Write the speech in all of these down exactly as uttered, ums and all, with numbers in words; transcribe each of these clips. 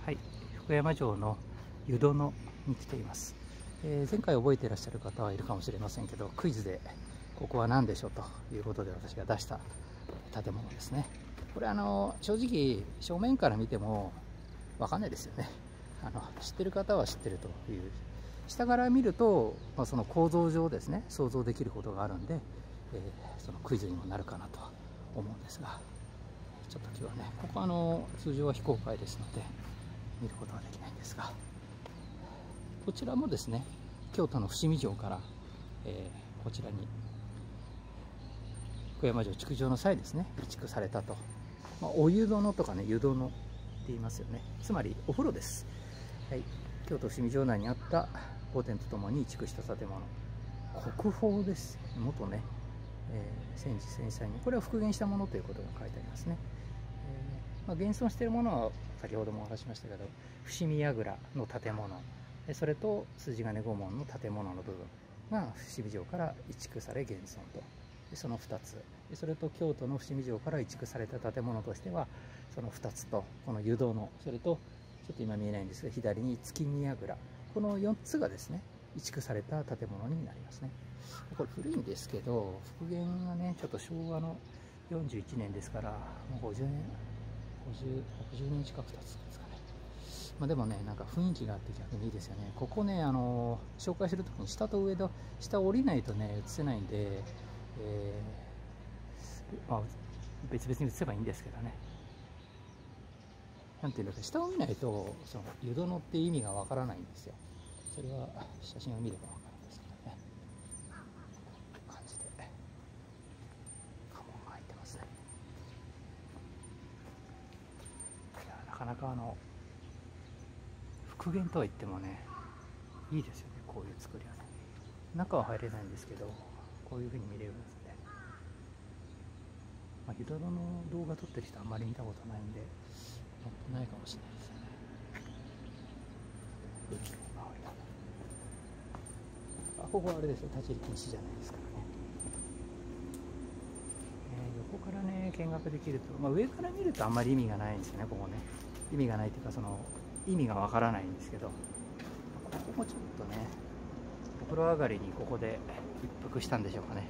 はい、福山城の湯殿に来ています。えー、前回覚えていらっしゃる方はいるかもしれませんけど、クイズでここは何でしょうということで私が出した建物ですね。これあの正直正面から見ても分かんないですよね。あの知ってる方は知ってるという、下から見ると、まあ、その構造上ですね想像できることがあるんで、えー、そのクイズにもなるかなとは思うんですが、ちょっと今日はねここあの通常は非公開ですので見ることはできないんですが、こちらもですね京都の伏見城から、えー、こちらに福山城築城の際ですね移築されたと、まあ、お湯殿とかね湯殿って言いますよね。つまりお風呂です。はい、京都伏見城内にあった御殿とともに移築した建物、国宝です。元ね、えー、戦時戦災にこれは復元したものということが書いてありますね。えーまあ、現存しているものは先ほどもお話しましたけど、伏見櫓の建物、それと筋金御門の建物の部分が伏見城から移築され現存と、そのふたつ、それと京都の伏見城から移築された建物としてはそのふたつと、この湯殿、それとちょっと今見えないんですが左に月見櫓、このよっつがですね移築された建物になりますね。これ古いんですけど復元がねちょっと昭和のよんじゅういちねんですから、もうごじゅうねんごじゅう、ろくじゅうねん近く経つんですかね。まあ、でもねなんか雰囲気があって逆にいいですよね。ここねあの紹介するときに下と上と下降りないとね映せないんで、えーまあ、別々に映せばいいんですけどね、なんていうんだか下を見ないとその湯殿って意味がわからないんですよ。それは写真を見ればわかるんですけどね。こういう感じで家紋が入ってますね。いやなかなかあの復元とは言ってもねいいですよね、こういう作りはね。中は入れないんですけどこういう風に見れるんですね。まあ、湯殿の動画撮ってる人あんまり見たことないんで載ってないかもしれないですよね。あ、ここはあれですよ、立ち入り禁止じゃないですからね。えー、横からね見学できると、まあ、上から見るとあんまり意味がないんですよね。ここね意味がないというかその意味がわからないんですけど、ここもちょっとねお風呂上がりにここで一服したんでしょうかね。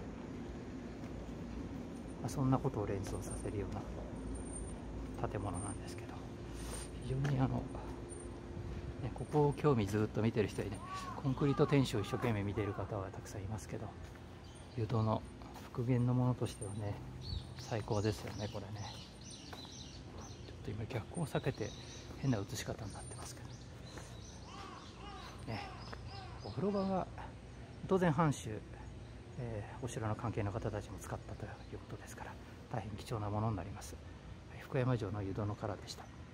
まあ、そんなことを連想させるような建物なんですけど、非常にあの、ね、ここを興味ずっと見てる人にね、コンクリート天守を一生懸命見ている方はたくさんいますけど、湯殿復元のものとしてはね最高ですよね。これねちょっと今逆光を避けて変な写し方になってますけどね。お風呂場が当然藩主、えー、お城の関係の方たちも使ったということですから大変貴重なものになります。福山城の湯殿からでした。